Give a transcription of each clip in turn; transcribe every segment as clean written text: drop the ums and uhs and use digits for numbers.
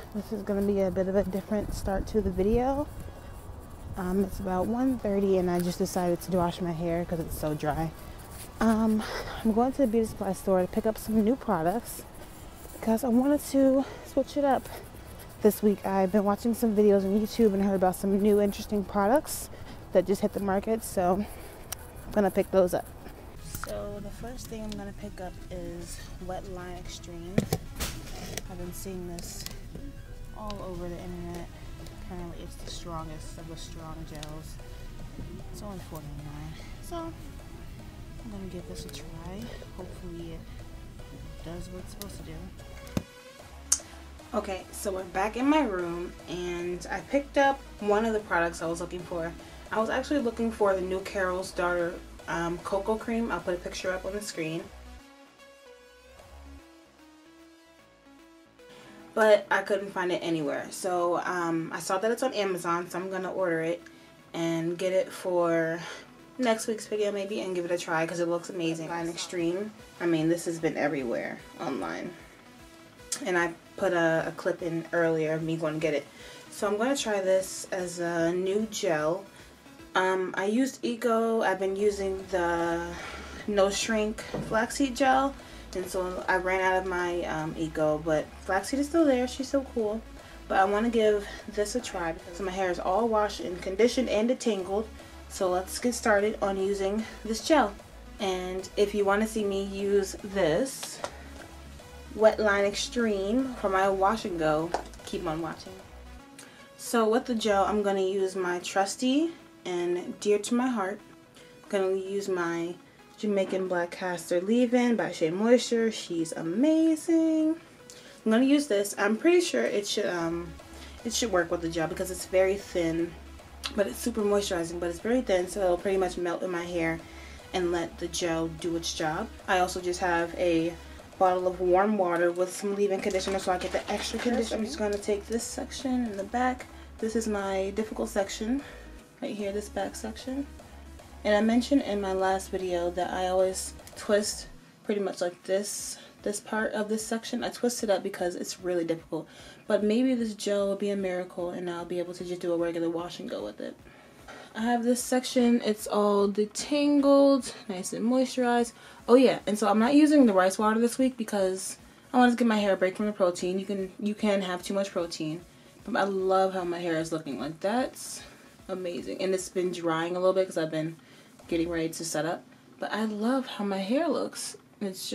This is going to be a bit of a different start to the video. It's about 1:30 and I just decided to wash my hair because it's so dry. I'm going to the beauty supply store to pick up some new products because I wanted to switch it up this week. I've been watching some videos on YouTube and heard about some new interesting products that just hit the market, so I'm going to pick those up. So the first thing I'm going to pick up is Wet Line Extreme. I've been seeing this all over the internet. Apparently it's the strongest of the strong gels. It's only $4.99, so I'm gonna give this a try. Hopefully it does what it's supposed to do. Okay, so we're back in my room and I picked up one of the products I was looking for. I was actually looking for the new Carol's Daughter cocoa cream. I'll put a picture up on the screen. But I couldn't find it anywhere. So I saw that it's on Amazon, so I'm going to order it and get it for next week's video maybe and give it a try because it looks amazing. Line Extreme. I mean, this has been everywhere online. And I put a clip in earlier of me going to get it. So I'm going to try this as a new gel. I used Eco. I've been using the No Shrink Flaxseed Gel. And so I ran out of my Eco, but Flaxseed is still there. She's so cool. But I want to give this a try because my hair is all washed and conditioned and detangled. So let's get started on using this gel. And if you want to see me use this Wet Line Extreme for my wash and go, keep on watching. So with the gel, I'm going to use my trusty and dear to my heart. I'm going to use my Jamaican Black Castor Leave-In by Shea Moisture. She's amazing. I'm gonna use this. I'm pretty sure it should work with the gel because it's very thin, but it's super moisturizing. But it's very thin, so it'll pretty much melt in my hair and let the gel do its job. I also just have a bottle of warm water with some leave-in conditioner, so I get the extra conditioner. I'm just gonna take this section in the back. This is my difficult section right here. This back section. And I mentioned in my last video that I always twist pretty much like this part of this section. I twist it up because it's really difficult. But maybe this gel will be a miracle and I'll be able to just do a regular wash and go with it. I have this section. It's all detangled, nice and moisturized. Oh yeah, and so I'm not using the rice water this week because I want to give my hair a break from the protein. You can have too much protein. But I love how my hair is looking. Like, that's amazing. And it's been drying a little bit because I've been getting ready to set up, but I love how my hair looks. It's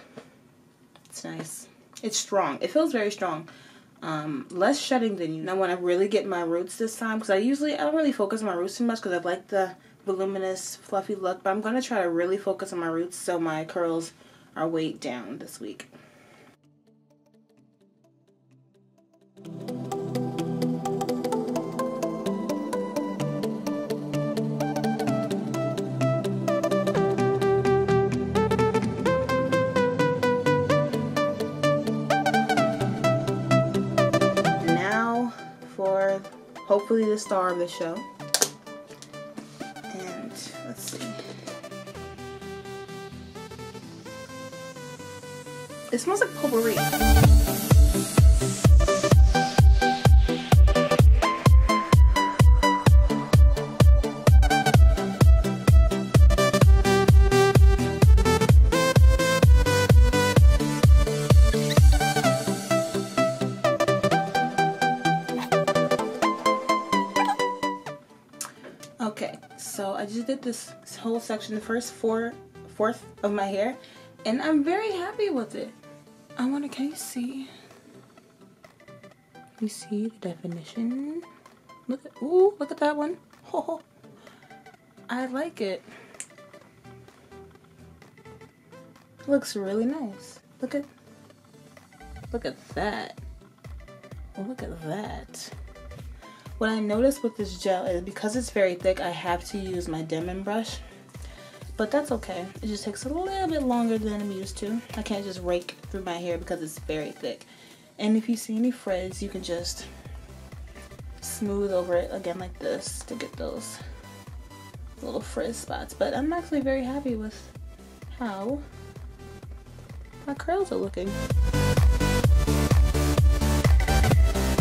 nice. It's strong. It feels very strong. Less shedding than you. Now when I really get my roots this time, because I don't really focus on my roots too much because I like the voluminous fluffy look, but I'm going to try to really focus on my roots so my curls are weighed down this week. Hopefully the star of the show. And let's see. It smells like potpourri. Okay, so I just did this whole section, the first fourth of my hair, and I'm very happy with it. Can you see? Can you see the definition? Look at that one. Oh, I like it. It looks really nice. Look at that. Oh, look at that. What I noticed with this gel is because it's very thick, I have to use my Denman brush. But that's okay. It just takes a little bit longer than I'm used to. I can't just rake through my hair because it's very thick. And if you see any frizz, you can just smooth over it again like this to get those little frizz spots. But I'm actually very happy with how my curls are looking.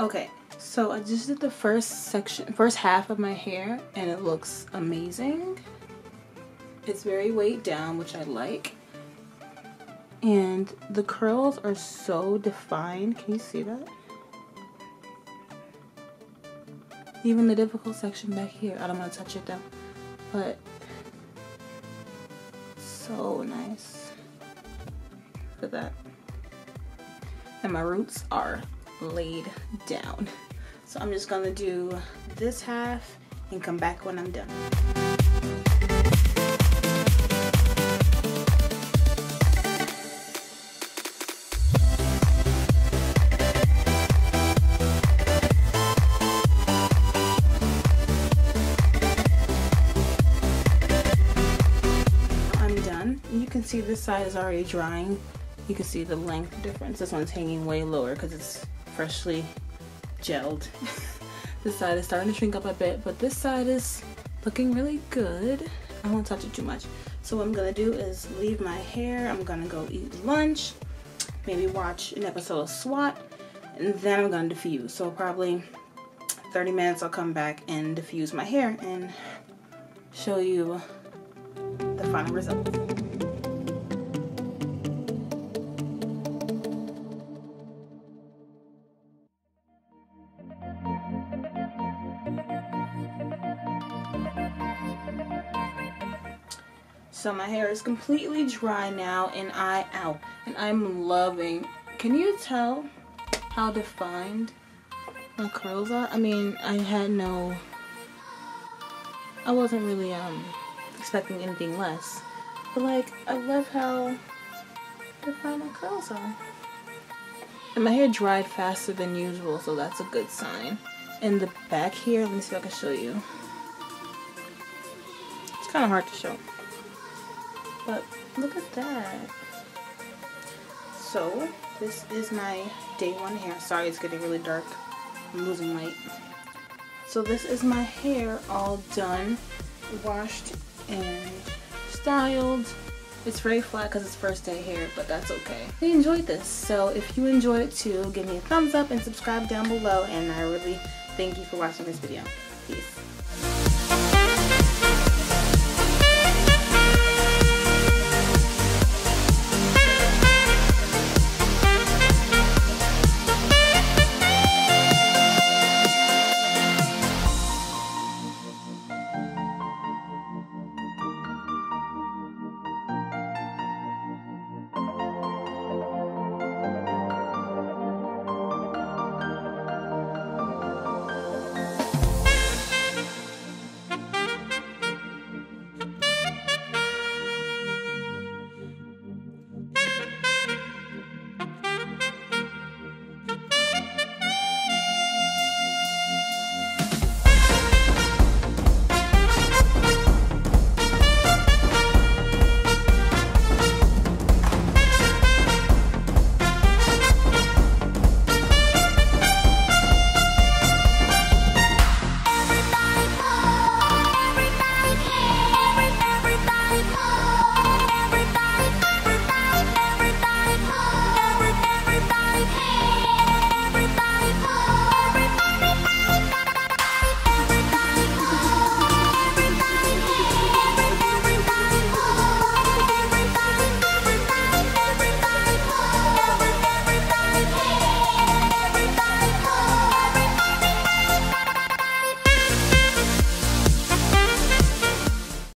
Okay, so I just did the first half of my hair, and it looks amazing. It's very weighed down, which I like. And the curls are so defined. Can you see that? Even the difficult section back here. I don't want to touch it though. But so nice. Look at that. And my roots are laid down. So I'm just gonna do this half and come back when I'm done. I'm done. You can see this side is already drying. You can see the length difference. This one's hanging way lower because it's freshly gelled. This side is starting to shrink up a bit, but this side is looking really good. I won't touch it too much. So what I'm gonna do is leave my hair. I'm gonna go eat lunch, maybe watch an episode of SWAT, and then I'm gonna diffuse. So probably 30 minutes I'll come back and diffuse my hair and show you the final result. So my hair is completely dry now, and I'm loving. Can you tell how defined my curls are? I mean, I wasn't really expecting anything less, but like, I love how defined my curls are. And my hair dried faster than usual, so that's a good sign. And the back here, let me see if I can show you. It's kind of hard to show. But look at that. So this is my day one hair. Sorry, it's getting really dark. I'm losing light. So this is my hair all done, washed and styled. It's very flat because it's first day hair, but that's okay. I enjoyed this. So if you enjoyed it too, give me a thumbs up and subscribe down below. And I really thank you for watching this video. Peace.